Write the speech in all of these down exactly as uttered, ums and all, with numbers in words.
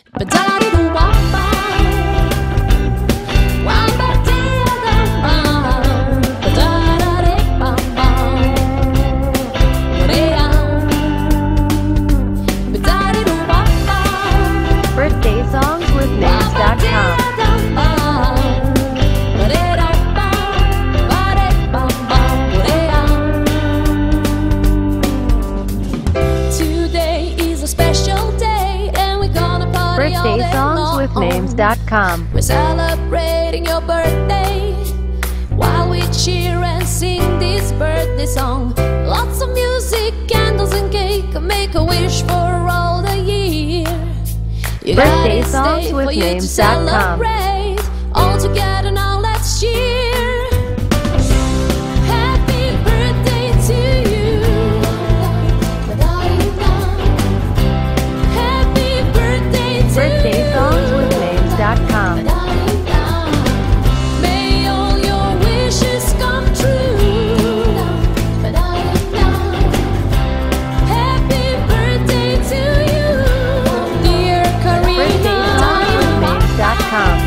Birthday songs with names dot com. Birthday songs with names dot com. We're celebrating your birthday while we cheer and sing this birthday song. Lots of music, candles and cake, make a wish for all the year. You Birthday songs with names dot com. All together now, let's cheer. May all your wishes come true. Happy birthday to you, dear Karina. Birthday songs with names dot com.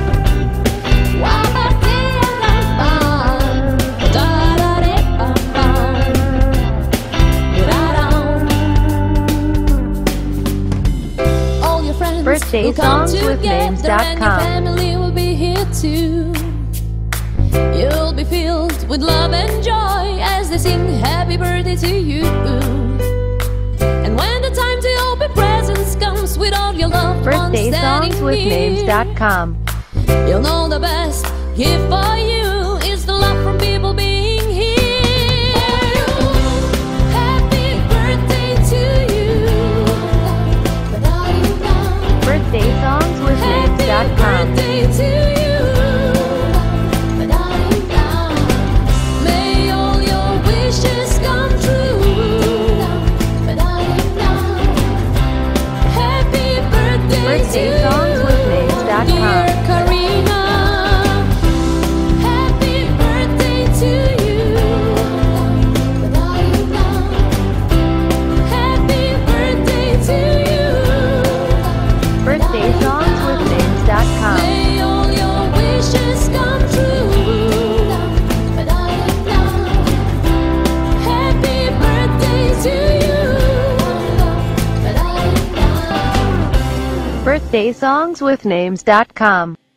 Birthday songs with names dot com. Family will be here too. You'll be filled with love and joy as they sing happy birthday to you. And when the time to open presents comes with all your loved ones Birthday standing songs with names dot com. You'll know the best gift for you is the love from people being here. Happy birthday to you. Birthday songs with names dot com. Birthday to you. May all your wishes come true. Happy birthday Birthday to songs you, with names dot com. dear Karina. Happy birthday to you. Happy birthday to you. Birthday songs with names dot com. May all your wishes come true. Happy birthday to you. Birthday songs with names dot com.